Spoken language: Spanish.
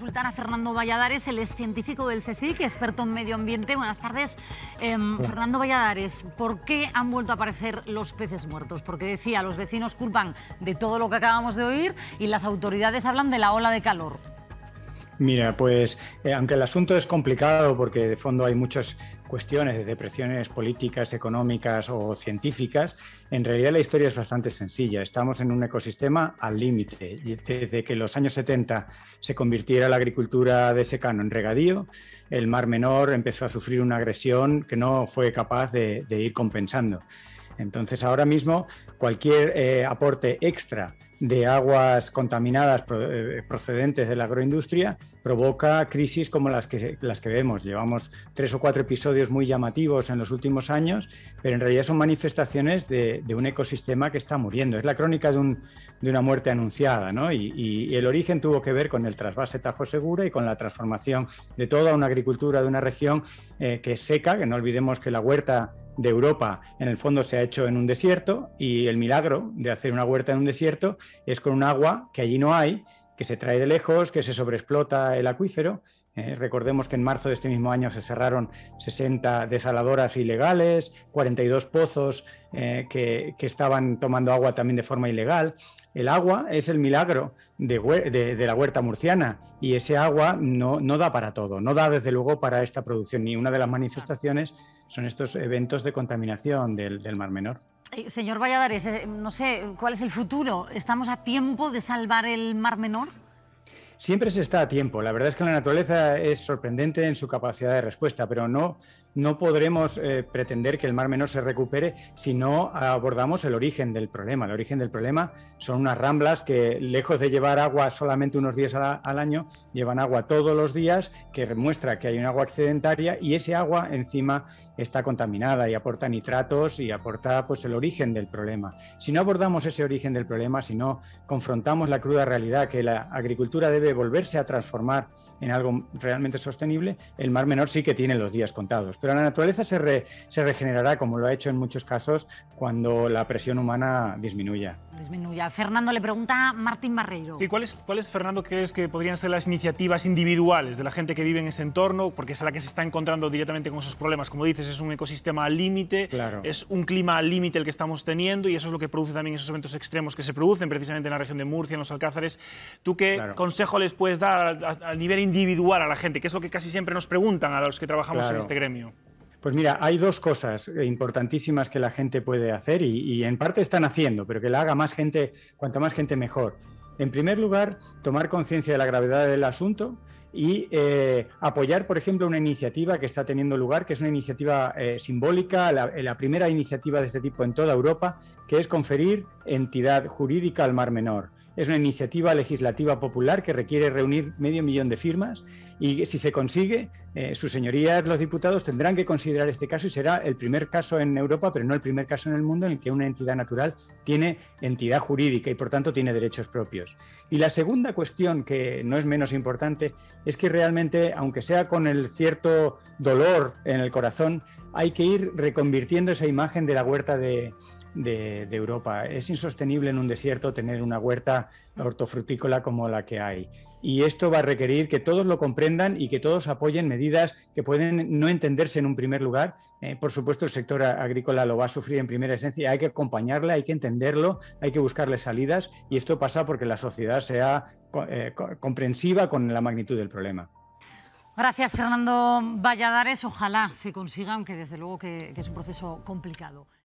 consultar a Fernando Valladares, él es científico del CSIC, experto en medio ambiente. Buenas tardes. Fernando Valladares, ¿por qué han vuelto a aparecer los peces muertos? Porque decía, los vecinos culpan de todo lo que acabamos de oír y las autoridades hablan de la ola de calor. Mira, pues aunque el asunto es complicado porque de fondo hay muchas cuestiones desde presiones políticas, económicas o científicas, en realidad la historia es bastante sencilla. Estamos en un ecosistema al límite. Desde que en los años 70 se convirtiera la agricultura de secano en regadío, el Mar Menor empezó a sufrir una agresión que no fue capaz de ir compensando. Entonces, ahora mismo, cualquier aporte extra de aguas contaminadas procedentes de la agroindustria provoca crisis como las que vemos. Llevamos 3 o 4 episodios muy llamativos en los últimos años, pero en realidad son manifestaciones de un ecosistema que está muriendo. Es la crónica de una muerte anunciada, ¿no? Y el origen tuvo que ver con el trasvase Tajo Segura y con la transformación de toda una agricultura de una región que es seca, que no olvidemos que la huerta de Europa en el fondo se ha hecho en un desierto, y el milagro de hacer una huerta en un desierto es con un agua que allí no hay, que se trae de lejos, que se sobreexplota el acuífero. Recordemos que en marzo de este mismo año se cerraron 60 desaladoras ilegales, 42 pozos que estaban tomando agua también de forma ilegal. El agua es el milagro de la huerta murciana, y ese agua no da para todo, no da desde luego para esta producción, y una de las manifestaciones son estos eventos de contaminación del Mar Menor. Señor Valladares, no sé, ¿cuál es el futuro? ¿Estamos a tiempo de salvar el Mar Menor? Siempre se está a tiempo. La verdad es que la naturaleza es sorprendente en su capacidad de respuesta, pero no podremos pretender que el Mar Menor se recupere si no abordamos el origen del problema. El origen del problema son unas ramblas que, lejos de llevar agua solamente unos días al año, llevan agua todos los días, que demuestra que hay un agua excedentaria, y ese agua encima está contaminada y aporta nitratos y aporta pues el origen del problema. Si no abordamos ese origen del problema, si no confrontamos la cruda realidad que la agricultura debe volverse a transformar en algo realmente sostenible, el Mar Menor sí que tiene los días contados. Pero la naturaleza se regenerará, como lo ha hecho en muchos casos, cuando la presión humana disminuya. Fernando, le pregunta Martín Barreiro. Sí, ¿cuáles, Fernando, crees que podrían ser las iniciativas individuales de la gente que vive en ese entorno? Porque es la que se está encontrando directamente con esos problemas. Como dices, es un ecosistema al límite, claro. Es un clima al límite el que estamos teniendo, y eso es lo que produce también esos eventos extremos que se producen precisamente en la región de Murcia, en los Alcázares. ¿Tú qué consejo les puedes dar a nivel individual a la gente? Que es lo que casi siempre nos preguntan a los que trabajamos en este gremio. Pues mira, hay dos cosas importantísimas que la gente puede hacer y en parte están haciendo, pero que la haga más gente, cuanta más gente mejor. En primer lugar, tomar conciencia de la gravedad del asunto y apoyar, por ejemplo, una iniciativa que está teniendo lugar, que es una iniciativa simbólica, la primera iniciativa de este tipo en toda Europa, que es conferir entidad jurídica al Mar Menor. Es una iniciativa legislativa popular que requiere reunir 500.000 de firmas, y si se consigue, sus señorías, los diputados, tendrán que considerar este caso, y será el primer caso en Europa, pero no el primer caso en el mundo, en el que una entidad natural tiene entidad jurídica y por tanto tiene derechos propios. Y la segunda cuestión, que no es menos importante, es que realmente, aunque sea con el cierto dolor en el corazón, hay que ir reconvirtiendo esa imagen de la huerta de Europa. Es insostenible en un desierto tener una huerta hortofrutícola como la que hay. Y esto va a requerir que todos lo comprendan y que todos apoyen medidas que pueden no entenderse en un primer lugar. Por supuesto, el sector agrícola lo va a sufrir en primera instancia. Hay que acompañarle, hay que entenderlo, hay que buscarle salidas, y esto pasa porque la sociedad sea comprensiva con la magnitud del problema. Gracias, Fernando Valladares. Ojalá se consiga, aunque desde luego que es un proceso complicado.